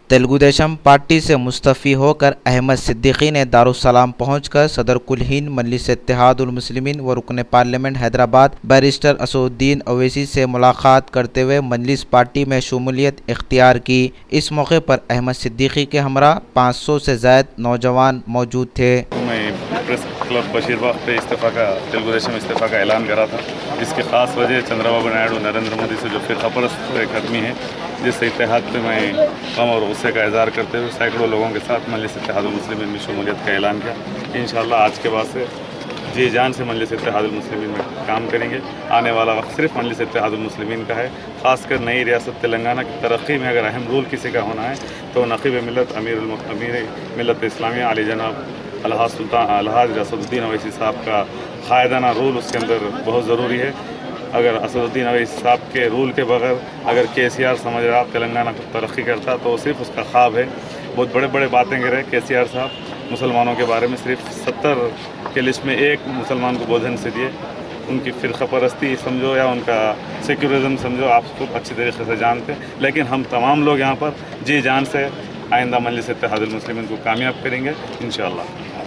Telugu Desam party से मुस्तफ़ी होकर अहमद सिद्दीकी ने दारुस्सलाम पहुंचकर सदर कुल हिंद मजलिस इत्तेहादुल मुस्लिमीन व रुकन पार्लियामेंट हैदराबाद बैरिस्टर असदुद्दीन ओवैसी से मुलाकात करते हुए मजलिस पार्टी में शमूलियत इख्तियार की। इस मौके पर अहमद सिद्दीकी के हमरा 500 से ज़ायद नौजवान मौजूद थे। प्रेस क्लब बशीरबाग पे इस्तीफ़ा का तेलुगुदेशम इस्तीफ़ा का ऐलान करा था, जिसकी ख़ास वजह चंद्रबाबू नायडू नरेंद्र मोदी से जो फ़िरक़ापरस्त एक आदमी है, जिस इत्तेहाद पे मैं गम और गुस्से का इज़हार करते हुए सैकड़ों लोगों के साथ मजलिस इत्तेहादुल मुस्लिमीन में शमूलियत का ऐलान किया। इंशाअल्लाह आज के बाद से जी जान से मजलिस इत्तेहादुल मुस्लिमीन में काम करेंगे। आने वाला वक्त सिर्फ मजलिस इत्तेहादुल मुस्लिमीन का है। ख़ासकर नई रियासत तेलंगाना की तरक्की में अगर अहम रोल किसी का होना है तो नक़ीब मिल्लत अमीर मिल्लत इस्लामिया आली जनाब अलहाज सुल्तान अलहाज असदुद्दीन ओवैसी साहब का कायदाना रोल उसके अंदर बहुत ज़रूरी है। अगर असदुद्दीन ओवैसी साहब के रोल के बगैर अगर KCR समझ रहा तेलंगाना को तरक्की करता तो सिर्फ उसका ख्वाब है। बहुत बड़े बड़े बातें कर रहे KCR साहब मुसलमानों के बारे में, सिर्फ 70 के लिस्ट में एक मुसलमान को बोझन से दिए। उनकी फ़िरक़ापरस्ती समझो या उनका सेक्युलरिज़म समझो, आप खूब अच्छी तरीके से जानते हैं, लेकिन हम तमाम लोग यहाँ पर जी जान से आइंदा मजलिस इत्तेहादुल मुस्लिमीन को कामयाब करेंगे इंशाअल्लाह।